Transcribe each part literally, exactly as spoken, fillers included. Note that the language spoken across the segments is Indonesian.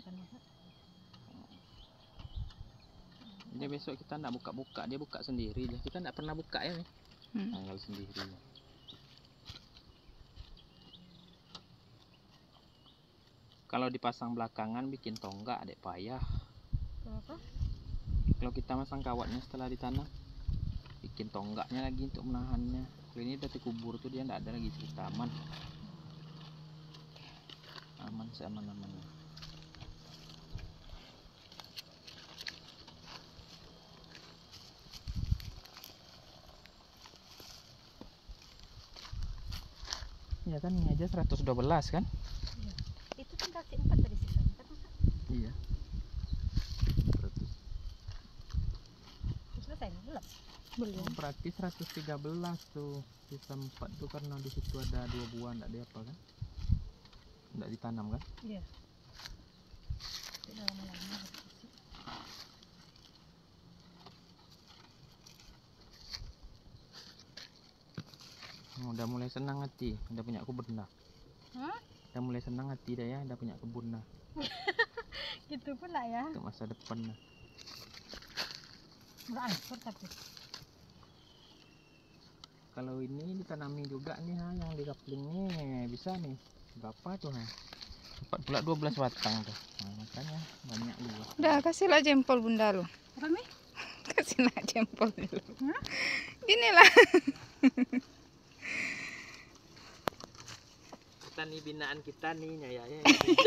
kan Mas. Jadi besok kita nggak buka-buka, dia buka sendiri. Kita nggak pernah buka ya nih. Hmm. Tanggal sendiri. Kalau dipasang belakangan bikin tonggak, adek payah. Kenapa? Kalau kita masang kawatnya setelah ditanam, bikin tonggaknya lagi untuk menahannya. Kalau ini udah dikubur tuh dia nggak ada lagi cerita, aman. Aman seaman-amannya. Ya kan ini aja seratus dua belas kan? Iya. Itu kan kasih empat tadi sisanya kan Mas? Iya. seratus. Sudah selesai nih, belum? Belum, berarti seratus tiga belas tuh. Sisa empat tuh karena di situ ada dua buah, enggak ada apa kan? Enggak ditanam kan? Iya. Tidak lama-lama harus isi. Oh, udah mulai senang hati, udah punya kebun dah. Hah? Udah mulai senang hati dah ya, udah punya kebun dah. Gitu pula ya. Untuk masa depan dah. Udah angkur tapi. Kalau ini ditanami juga nih ha, yang di kapling nih bisa nih. Berapa tuh ha? Dapat pula dua belas batang tuh. Nah, makanya banyak juga. Udah kasihlah jempol bunda lu. Apa nih? Kasihlah jempol dulu. Hah? Ginilah. Petani binaan kita nih nyayanya.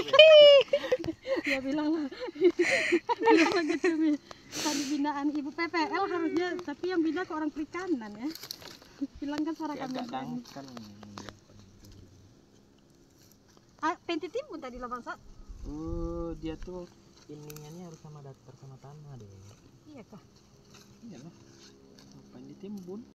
Ya bilang lah. Bilang lah gitu Mi. Tadi binaan Ibu P P L harusnya, tapi yang bina ke orang perikanan ya. Bilang kan suara kami. Agak dangkal. Ah, penti timbun tadi lah Bang Sat. Uh, dia tuh ininya nih harus sama datar sama tanah deh. Iya kah? Iya lah. Apa yang ditimbun?